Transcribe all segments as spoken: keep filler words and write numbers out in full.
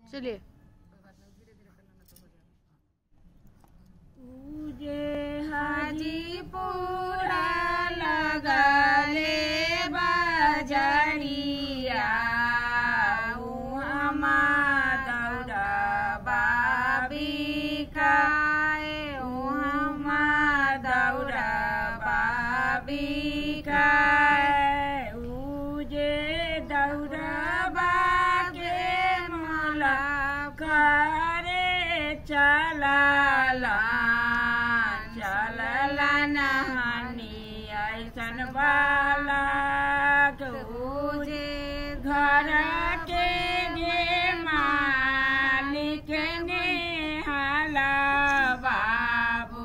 चलिए। हाजीपुरा लगले बजरिया उहमा दौड़बा बिकाए उहमा दौड़बा बिकाए उजे दौड़बा के मला करे चलाला चलला नहानी ऐसन बाला तुझे घर के गे मालिक ने हाला बाबू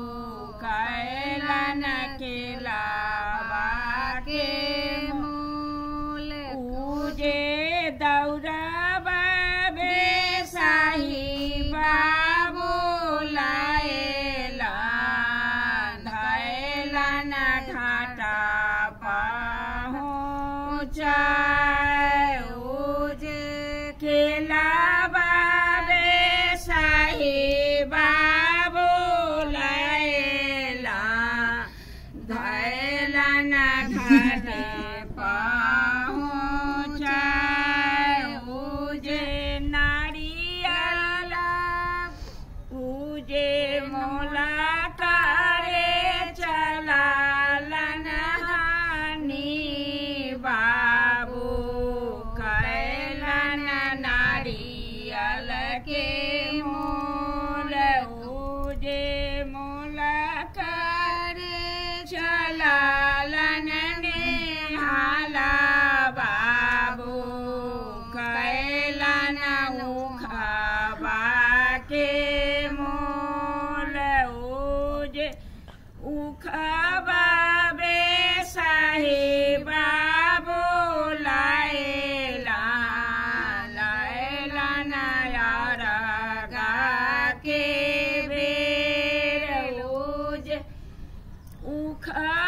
कैलन के लावा के मूल उजे दौड़बा बेसाही बाबू लाएला धैलन घाटा पहुँचाए उजे खेलाबा बेसाही बाबू लाएला धैलन घाटे पहुँचाए उजे नारियला उजे मोला करे चलालन हानि बाबू कैलन नारियल के मूल उजे मोला करे चलालन नेहाला बाबू कैलन उखबा के मूल उजे उखबा बेसाही बाबू लाएला लाएला नयारगा के बेर उजे उखबा